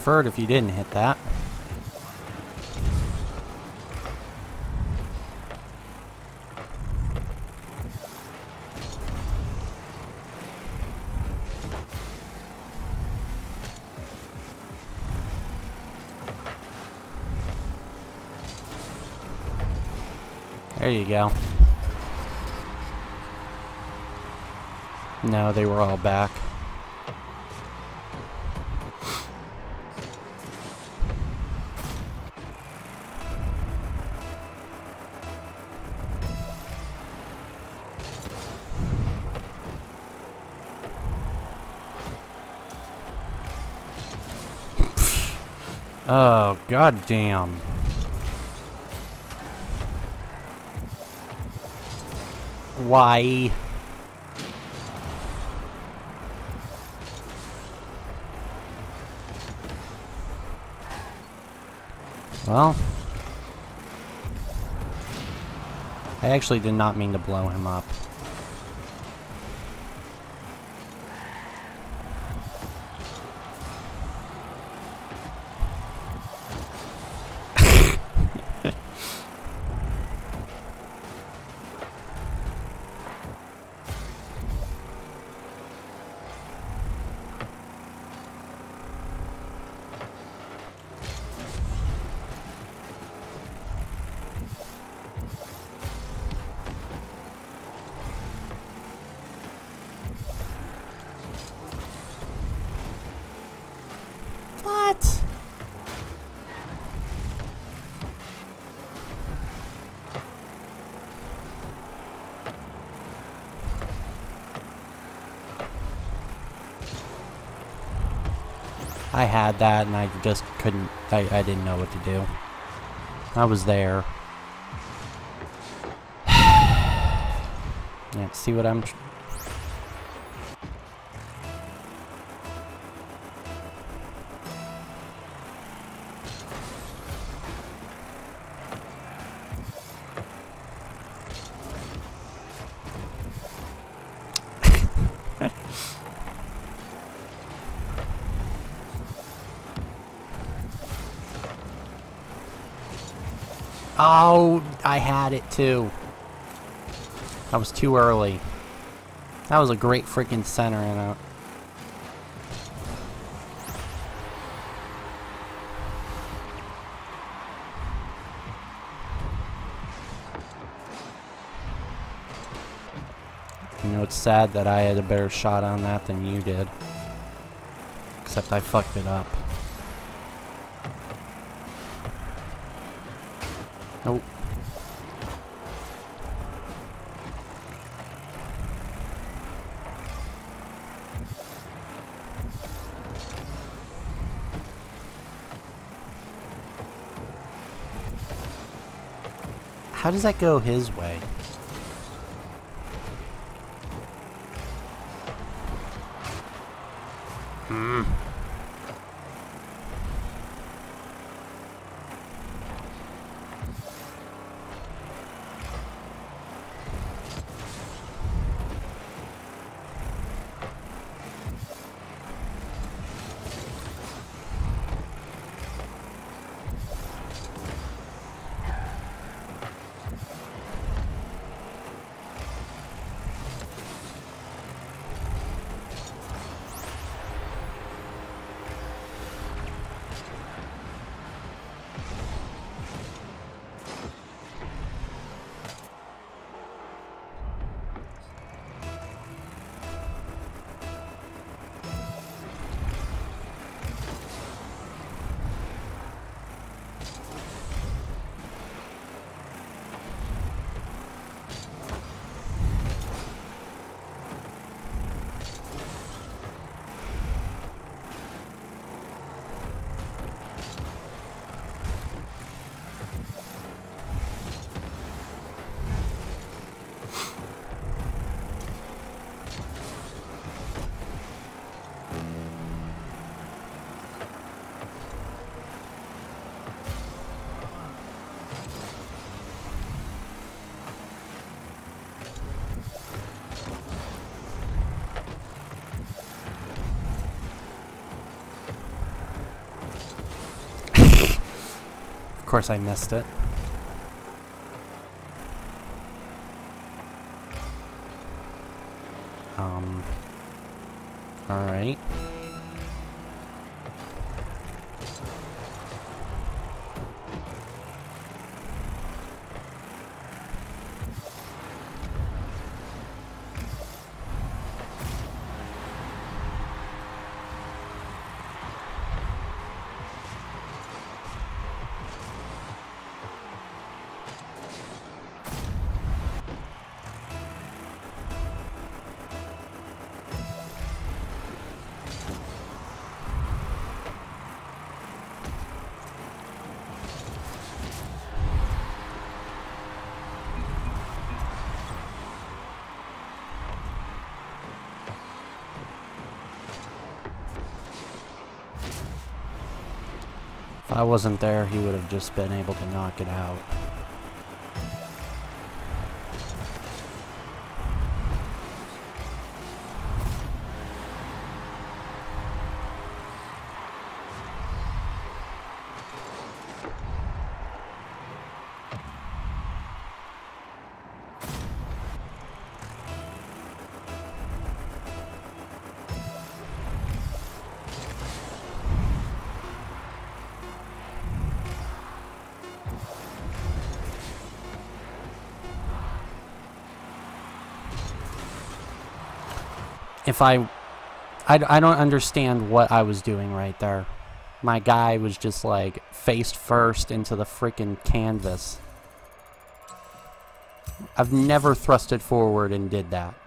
prefer it if you didn't hit that. There you go. No, they were all back. Oh, goddamn. Why? Well, I actually did not mean to blow him up. What? I had that and I just couldn't, I didn't know what to do. I was there. Yeah, see what I'm... Oh, I had it too. I was too early. That was a great freaking center and out. You know, it's sad that I had a better shot on that than you did. Except I fucked it up. Nope. How does that go his way? course I missed it. Alright. If I wasn't there, he would have just been able to knock it out. If I don't understand what I was doing right there. My guy was just like face first into the freaking canvas. I've never thrusted forward and did that.